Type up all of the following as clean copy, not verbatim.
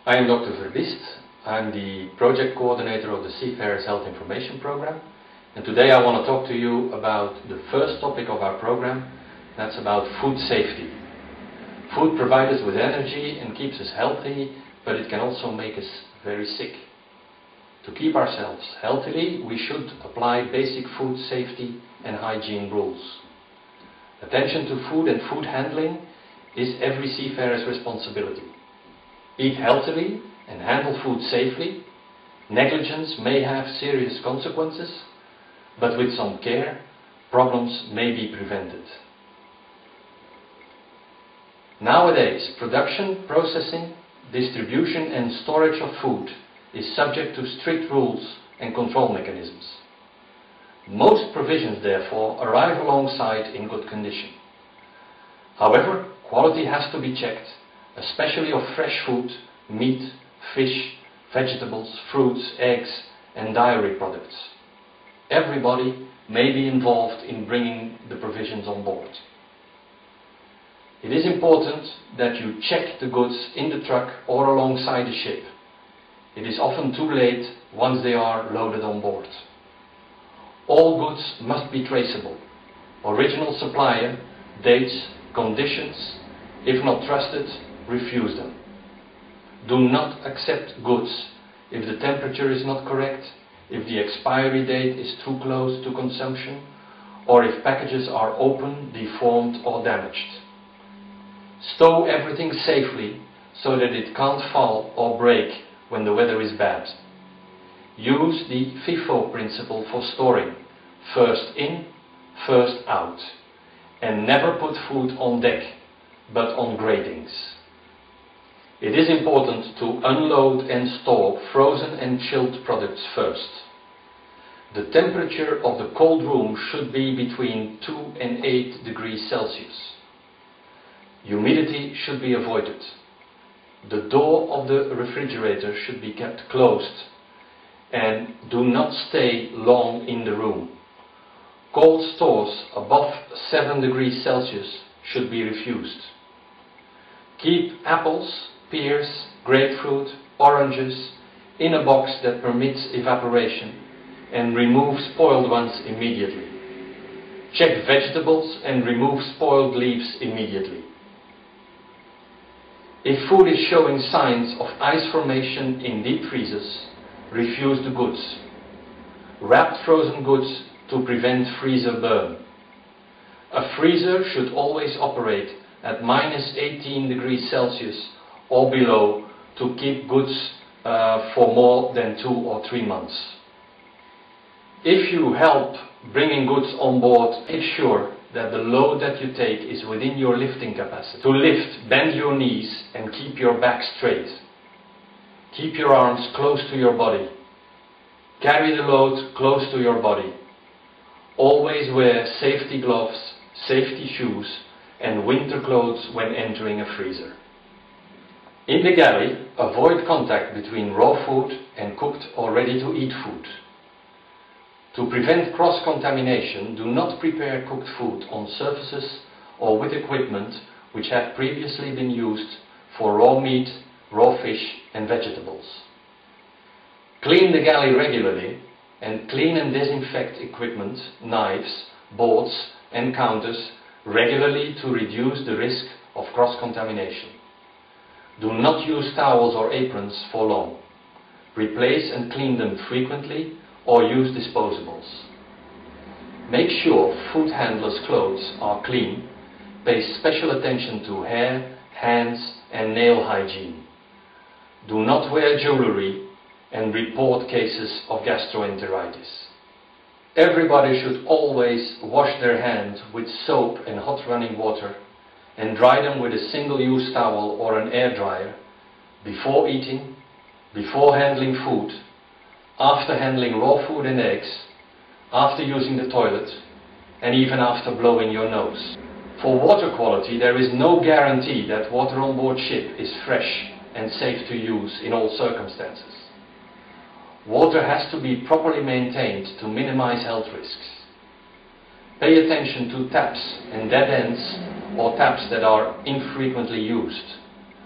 I am Dr. Verbist. I'm the project coordinator of the Seafarers Health Information Program, and today I want to talk to you about the first topic of our program. That's about food safety. Food provides us with energy and keeps us healthy, but it can also make us very sick. To keep ourselves healthily, we should apply basic food safety and hygiene rules. Attention to food and food handling is every seafarer's responsibility. Eat healthily and handle food safely. Negligence may have serious consequences, but with some care, problems may be prevented. Nowadays, production, processing, distribution and storage of food is subject to strict rules and control mechanisms. Most provisions, therefore, arrive alongside in good condition. However, quality has to be checked, especially of fresh food, meat, fish, vegetables, fruits, eggs and dairy products. Everybody may be involved in bringing the provisions on board. It is important that you check the goods in the truck or alongside the ship. It is often too late once they are loaded on board. All goods must be traceable. Original supplier, dates, conditions. If not trusted, refuse them. Do not accept goods if the temperature is not correct, if the expiry date is too close to consumption, or if packages are open, deformed or damaged. Stow everything safely so that it can't fall or break when the weather is bad. Use the FIFO principle for storing, first in, first out, and never put food on deck, but on gratings. It is important to unload and store frozen and chilled products first. The temperature of the cold room should be between 2 and 8 degrees Celsius. Humidity should be avoided. The door of the refrigerator should be kept closed, and do not stay long in the room. Cold stores above 7 degrees Celsius should be refused. Keep apples, pears, grapefruit, oranges in a box that permits evaporation and remove spoiled ones immediately. Check vegetables and remove spoiled leaves immediately. If food is showing signs of ice formation in deep freezers, refuse the goods. Wrap frozen goods to prevent freezer burn. A freezer should always operate at -18 degrees Celsius or below to keep goods for more than 2 or 3 months. If you help bringing goods on board, make sure that the load that you take is within your lifting capacity. To lift, bend your knees and keep your back straight. Keep your arms close to your body. Carry the load close to your body. Always wear safety gloves, safety shoes and winter clothes when entering a freezer. In the galley, avoid contact between raw food and cooked or ready-to-eat food. To prevent cross-contamination, do not prepare cooked food on surfaces or with equipment which have previously been used for raw meat, raw fish and vegetables. Clean the galley regularly and clean and disinfect equipment, knives, boards and counters regularly to reduce the risk of cross-contamination. Do not use towels or aprons for long. Replace and clean them frequently or use disposables. Make sure food handlers' clothes are clean. Pay special attention to hair, hands and nail hygiene. Do not wear jewelry and report cases of gastroenteritis. Everybody should always wash their hands with soap and hot running water and dry them with a single-use towel or an air dryer before eating, before handling food, after handling raw food and eggs, after using the toilet, and even after blowing your nose. For water quality, there is no guarantee that water on board ship is fresh and safe to use in all circumstances. Water has to be properly maintained to minimize health risks. Pay attention to taps and dead ends or taps that are infrequently used.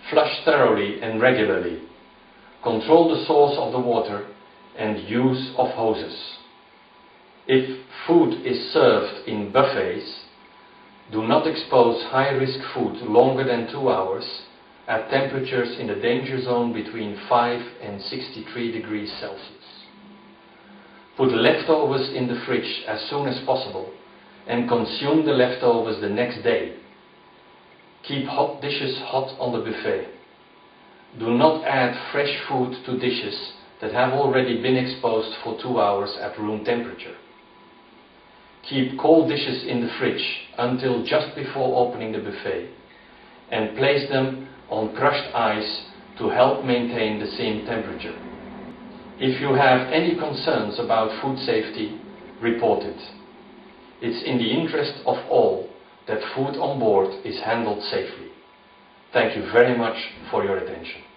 Flush thoroughly and regularly. Control the source of the water and use of hoses. If food is served in buffets, do not expose high-risk food longer than 2 hours at temperatures in the danger zone between 5 and 63 degrees Celsius. Put leftovers in the fridge as soon as possible and consume the leftovers the next day. Keep hot dishes hot on the buffet. Do not add fresh food to dishes that have already been exposed for 2 hours at room temperature. Keep cold dishes in the fridge until just before opening the buffet and place them on crushed ice to help maintain the same temperature. If you have any concerns about food safety, report it. It's in the interest of all that food on board is handled safely. Thank you very much for your attention.